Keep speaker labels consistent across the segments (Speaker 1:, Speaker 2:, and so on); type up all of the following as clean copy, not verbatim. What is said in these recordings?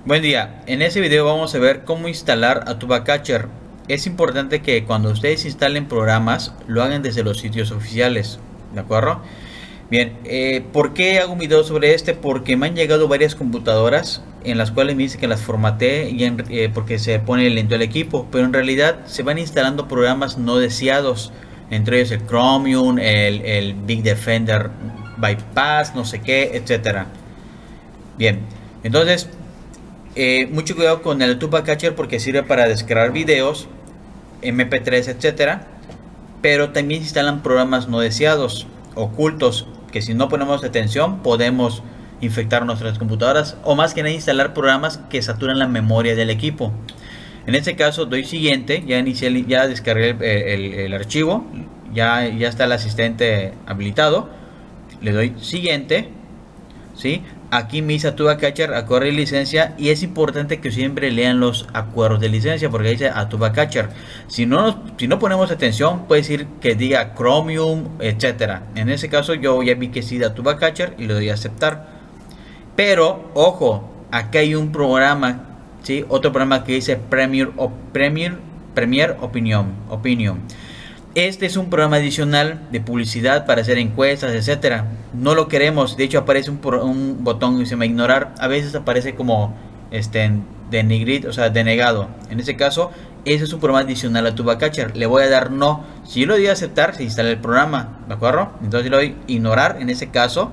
Speaker 1: Buen día, en este video vamos a ver cómo instalar Atuba Catcher. Es importante que cuando ustedes instalen programas lo hagan desde los sitios oficiales, ¿de acuerdo? Bien, ¿por qué hago un video sobre este? Porque me han llegado varias computadoras en las cuales me dicen que las formateé y porque se pone lento el equipo, pero en realidad se van instalando programas no deseados, entre ellos el Chromium, el Big Defender Bypass, no sé qué, etcétera. Bien, entonces mucho cuidado con el Atuba Catcher porque sirve para descargar videos, MP3, etcétera, pero también se instalan programas no deseados, ocultos, que si no ponemos atención podemos infectar nuestras computadoras, o más que nada instalar programas que saturan la memoria del equipo. En este caso doy siguiente, ya descargué el archivo, ya está el asistente habilitado, le doy siguiente, ¿sí? Aquí me dice Atuba Catcher, acuerdo de licencia, y es importante que siempre lean los acuerdos de licencia porque dice Atuba Catcher. Si no ponemos atención, puede decir que diga Chromium, etcétera. En ese caso yo ya vi que sí de Atuba Catcher y le doy a aceptar. Pero ojo, aquí hay un programa, ¿sí? Otro programa que dice Premier Opinion. Este es un programa adicional de publicidad para hacer encuestas, etcétera. No lo queremos. De hecho, aparece un botón que se llama ignorar. A veces aparece como denegrid, o sea, denegado. En este caso, ese es un programa adicional a Atuba Catcher. Le voy a dar no. Si yo le doy a aceptar, se instala el programa, ¿de acuerdo? Entonces le doy ignorar en ese caso.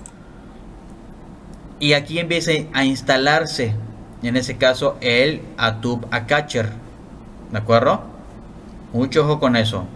Speaker 1: Y aquí empieza a instalarse, en ese caso, el Atuba Catcher, ¿de acuerdo? Mucho ojo con eso.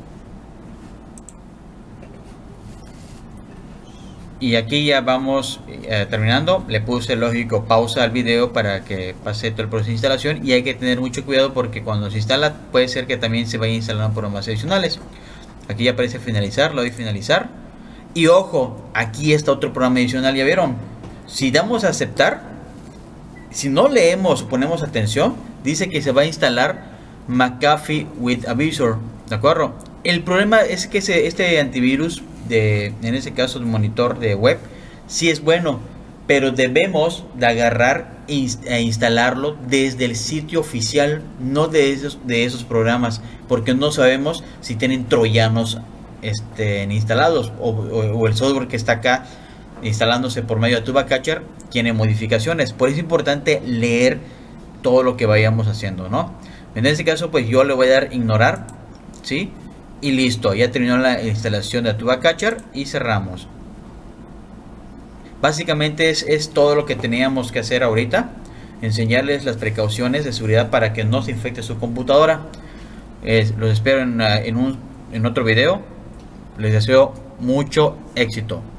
Speaker 1: Y aquí ya vamos terminando. Le puse lógico pausa al video para que pase todo el proceso de instalación. Y hay que tener mucho cuidado porque cuando se instala puede ser que también se vaya instalando programas adicionales. Aquí ya aparece finalizar, lo doy finalizar. Y ojo, aquí está otro programa adicional, ya vieron. Si damos a aceptar, si no leemos o ponemos atención, dice que se va a instalar McAfee with Avizor, ¿de acuerdo? El problema es que este antivirus en ese caso el monitor de web sí es bueno, pero debemos de agarrar e instalarlo desde el sitio oficial, no de esos programas, porque no sabemos si tienen troyanos instalados o el software que está acá instalándose por medio de Atuba Catcher tiene modificaciones. Por eso es importante leer todo lo que vayamos haciendo, ¿no? En este caso pues yo le voy a dar ignorar, ¿sí? Y listo, ya terminó la instalación de Atuba Catcher y cerramos. Básicamente es todo lo que teníamos que hacer ahorita. Enseñarles las precauciones de seguridad para que no se infecte su computadora. Los espero en otro video. Les deseo mucho éxito.